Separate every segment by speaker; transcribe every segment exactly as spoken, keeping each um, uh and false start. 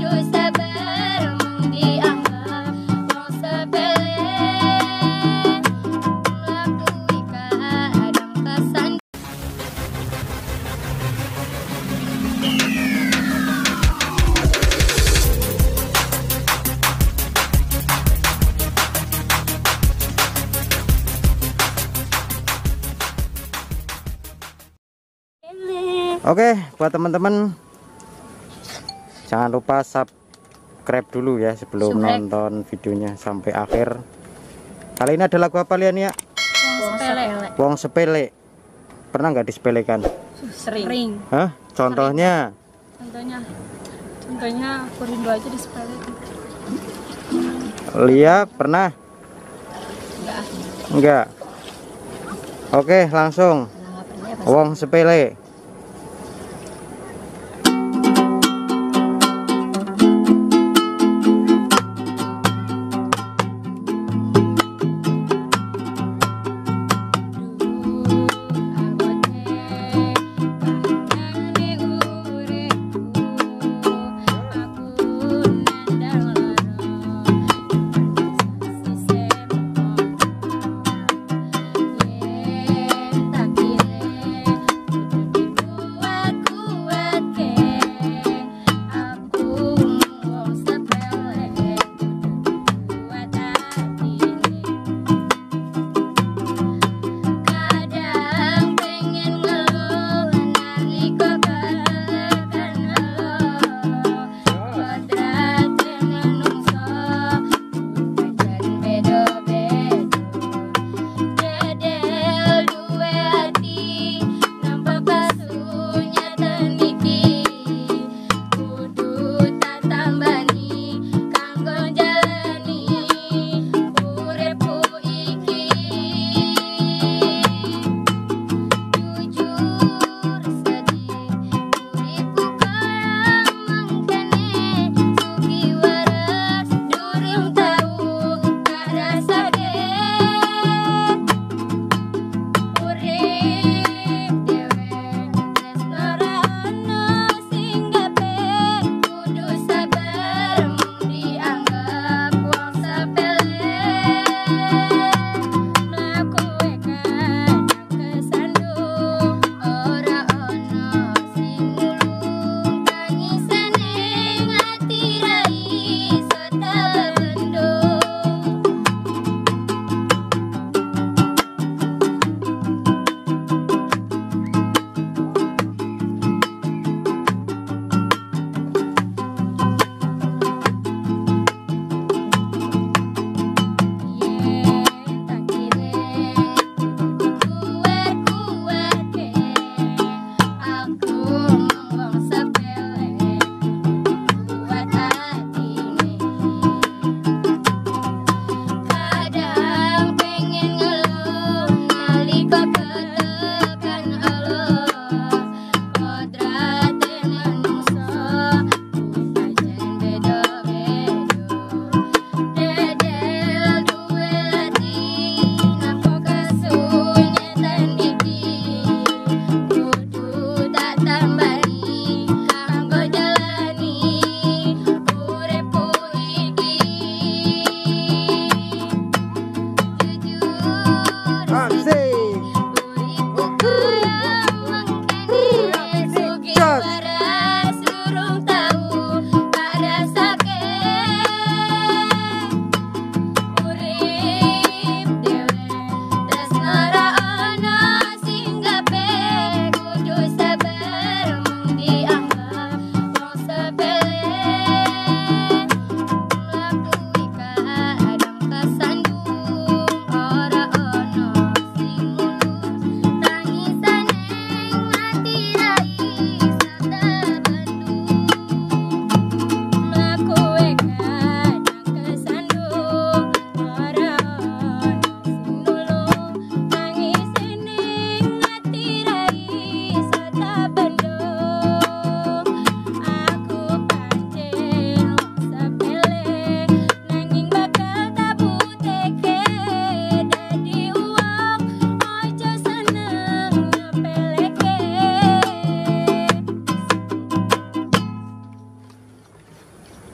Speaker 1: susah beromong dianggap wong sepele, melakui kadang kesan.
Speaker 2: Oke, buat teman-teman jangan lupa subscribe dulu ya sebelum
Speaker 1: Subrek.
Speaker 2: nonton videonya sampai akhir. Kali ini ada lagu apa Lia Nia?
Speaker 1: Wong sepele.
Speaker 2: Wong sepele. Pernah nggak disepelekan?
Speaker 1: Sering.
Speaker 2: Hah? Contohnya?
Speaker 1: Contohnya, contohnya aku rindu aja disepelekan.
Speaker 2: Lia pernah?
Speaker 1: Enggak.
Speaker 2: Enggak. Oke, langsung. Wong sepele.
Speaker 1: Tak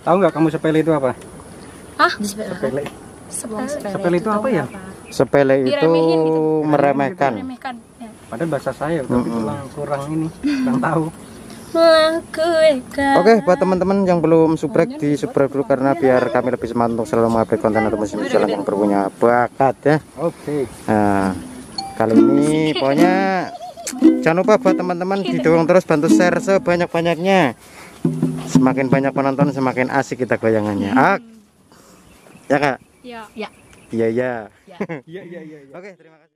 Speaker 2: Tahu nggak kamu sepele itu apa?
Speaker 1: Hah?
Speaker 2: Sepele.
Speaker 1: Sepele.
Speaker 2: Sepele itu apa ya? Sepele itu
Speaker 1: Diremehin gitu.
Speaker 2: meremehkan.
Speaker 1: Meremehkan. Ya.
Speaker 2: Padahal bahasa saya tapi
Speaker 3: Mm-mm.
Speaker 2: kurang kurang ini, kurang tahu.
Speaker 1: Melakukan.
Speaker 3: Oke, buat teman-teman yang belum subrek, di subrek dulu karena biar kami lebih semangat untuk selalu mengupdate konten atau musik usulan yang berpunya bakat ya.
Speaker 2: Oke.
Speaker 3: Nah, kali ini pokoknya jangan lupa buat teman-teman didorong terus, bantu share sebanyak-banyaknya. Semakin banyak penonton semakin asik kita goyangannya. Ah, ya kak?
Speaker 1: Ya.
Speaker 3: Iya iya.
Speaker 2: Iya iya iya.
Speaker 3: Oke, terima kasih.